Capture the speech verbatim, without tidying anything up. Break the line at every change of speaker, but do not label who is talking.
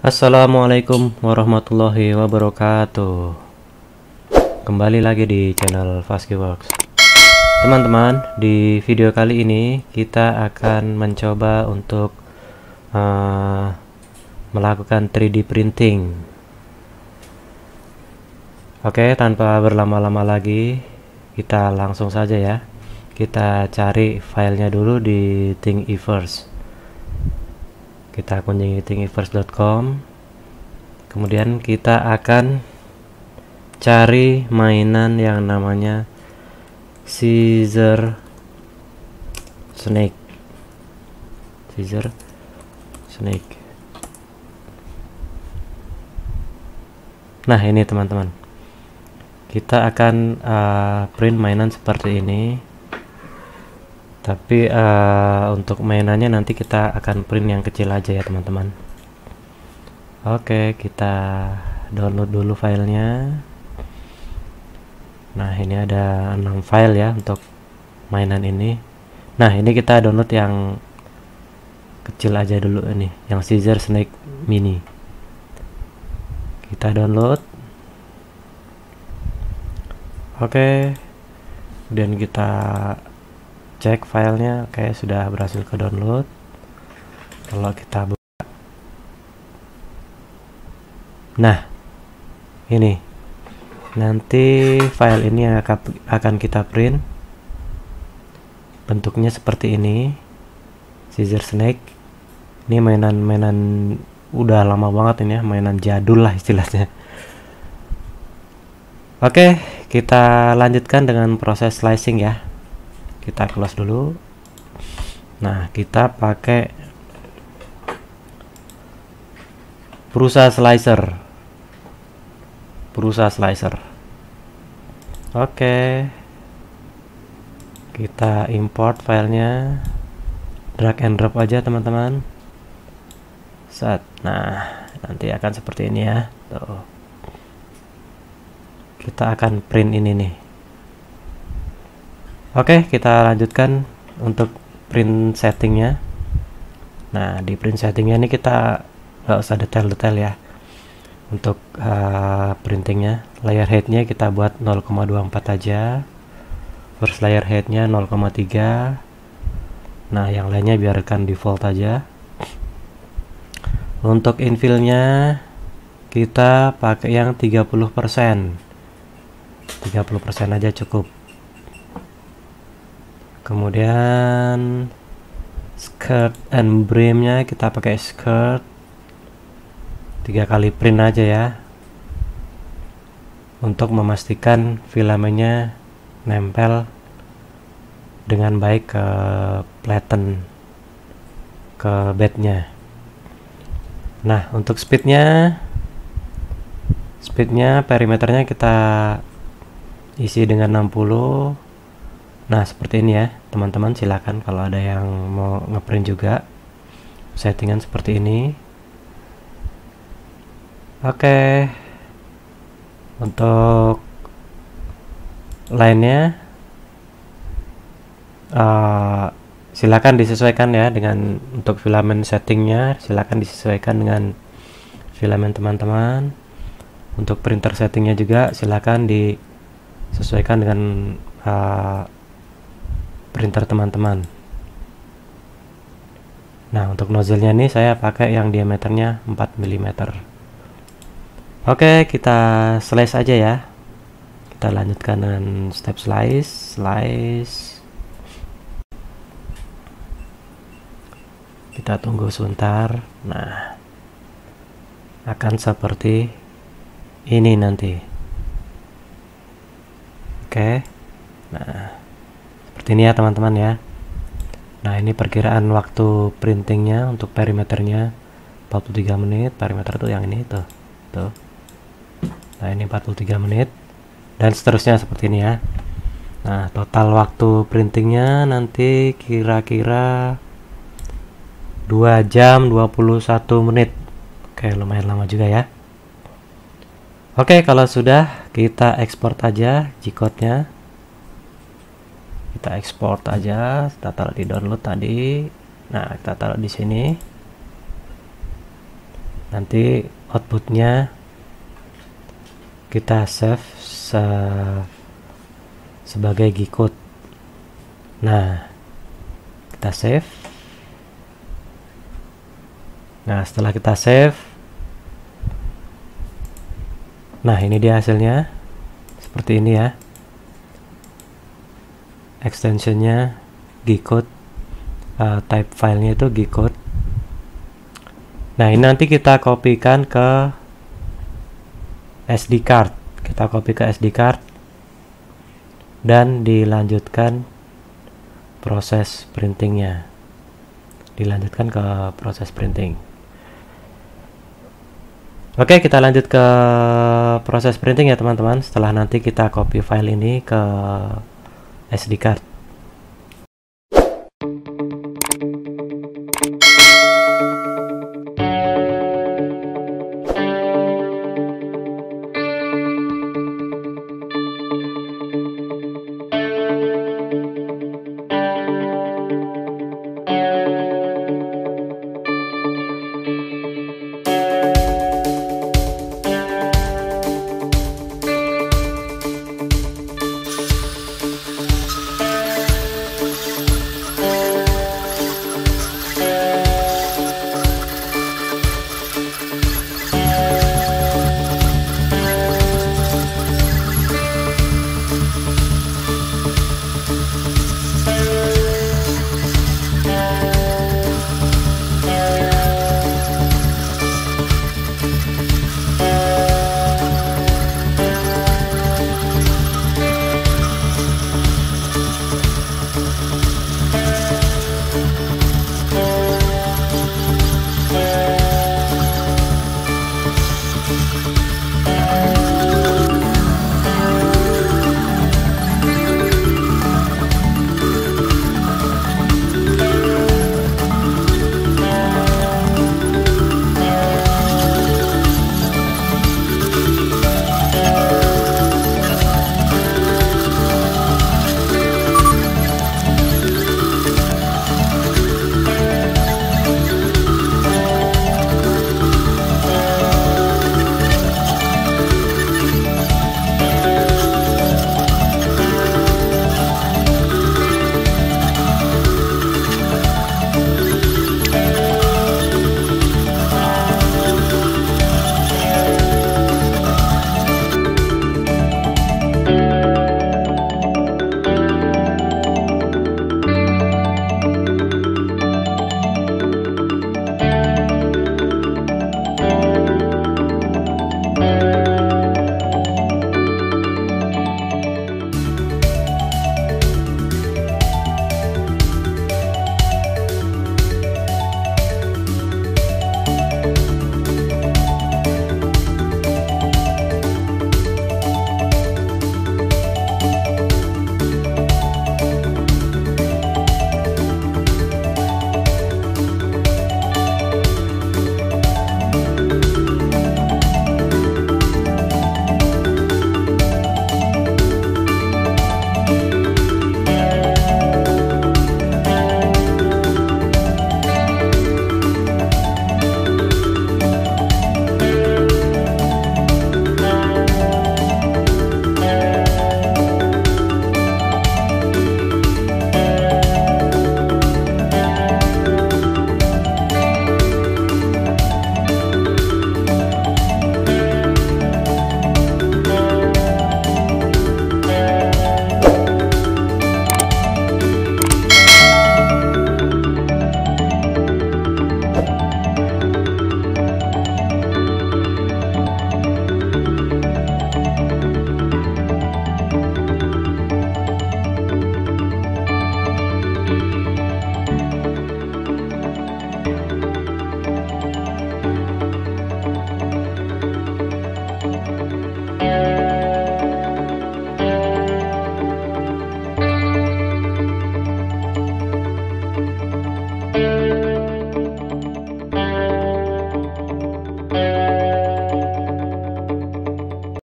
Assalamualaikum warahmatullahi wabarakatuh. Kembali lagi di channel Fazkiworks. Teman-teman, di video kali ini kita akan mencoba untuk uh, melakukan tiga D printing. Oke, tanpa berlama-lama lagi, kita langsung saja ya. Kita cari filenya dulu di Thingiverse. Kita kunjungi thingiverse dot com, kemudian kita akan cari mainan yang namanya Scissor Snake. Scissor Snake. Nah, ini teman-teman, kita akan uh, print mainan seperti ini. Tapi uh, untuk mainannya nanti kita akan print yang kecil aja ya teman-teman. Oke, kita download dulu filenya. Nah, ini ada enam file ya untuk mainan ini. Nah, ini kita download yang kecil aja dulu ini, yang Scissor Snake Mini. Kita download. Oke, kemudian kita cek filenya. Oke, sudah berhasil ke download. Kalau kita buka, nah ini nanti file ini akan kita print. Bentuknya seperti ini, Scissor Snake. Ini mainan-mainan udah lama banget ini ya, mainan jadul lah istilahnya. Oke, kita lanjutkan dengan proses slicing ya. Kita close dulu. Nah, kita pakai Prusa Slicer. Prusa Slicer. Oke. Kita import filenya. Drag and drop aja, teman-teman. Set. Nah, nanti akan seperti ini ya. Tuh. Kita akan print ini nih. Oke, kita lanjutkan untuk print settingnya. Nah, di print settingnya ini kita nggak usah detail-detail ya. Untuk uh, printingnya, layer headnya kita buat nol koma dua empat aja. First layer headnya nol koma tiga. Nah, yang lainnya biarkan default aja. Untuk infillnya kita pakai yang tiga puluh persen. tiga puluh persen aja cukup. Kemudian skirt and brimnya kita pakai skirt, tiga kali print aja ya, untuk memastikan filamennya nempel dengan baik ke platen, ke bednya. Nah, untuk speednya speednya perimeternya kita isi dengan enam puluh. Nah, seperti ini ya teman-teman. Silakan kalau ada yang mau ngeprint juga, settingan seperti ini. Oke, untuk lainnya uh, silakan disesuaikan ya dengan untuk filamen settingnya. Silakan disesuaikan dengan filamen teman-teman. Untuk printer settingnya juga silakan disesuaikan dengan uh, printer teman-teman. Nah, untuk nozzle-nya nih saya pakai yang diameternya empat milimeter. Oke, kita slice aja ya. Kita lanjutkan dengan step slice, slice. Kita tunggu sebentar. Nah, akan seperti ini nanti. Oke. Nah, seperti ini ya teman-teman ya. Nah, ini perkiraan waktu printingnya untuk perimeternya empat puluh tiga menit. Perimeter tuh yang ini tuh. Tuh. Nah, ini empat puluh tiga menit dan seterusnya seperti ini ya. Nah, total waktu printingnya nanti kira-kira dua jam dua puluh satu menit. Oke, lumayan lama juga ya. Oke, kalau sudah kita ekspor aja G-code-nya. Kita ekspor aja, kita taruh di download tadi. Nah, kita taruh di sini. Nanti outputnya kita save se sebagai G-code. Nah, kita save. Nah, setelah kita save, nah ini dia hasilnya seperti ini ya, extensionnya G-code, uh, type filenya itu G-code. Nah, ini nanti kita kopikan ke S D card, kita copy ke S D card dan dilanjutkan proses printingnya, dilanjutkan ke proses printing. Oke, kita lanjut ke proses printing ya teman-teman. Setelah nanti kita copy file ini ke S D card.